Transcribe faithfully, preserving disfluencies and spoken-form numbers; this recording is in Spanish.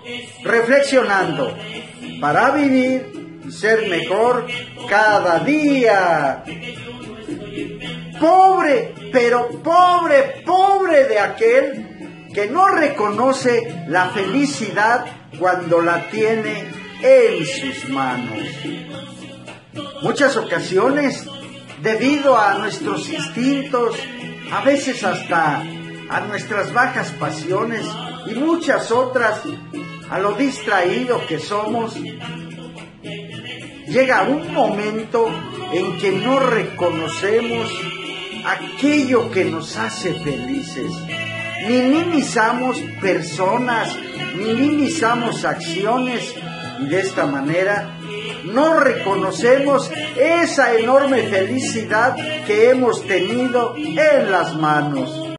reflexionando para vivir y ser mejor cada día. Pobre, pero pobre, pobre de aquel que no reconoce la felicidad cuando la tiene en sus manos. Muchas ocasiones, debido a nuestros instintos, a veces hasta a nuestras bajas pasiones y muchas otras, a lo distraído que somos, llega un momento en que no reconocemos aquello que nos hace felices. Minimizamos personas, minimizamos acciones y de esta manera no reconocemos esa enorme felicidad que hemos tenido en las manos.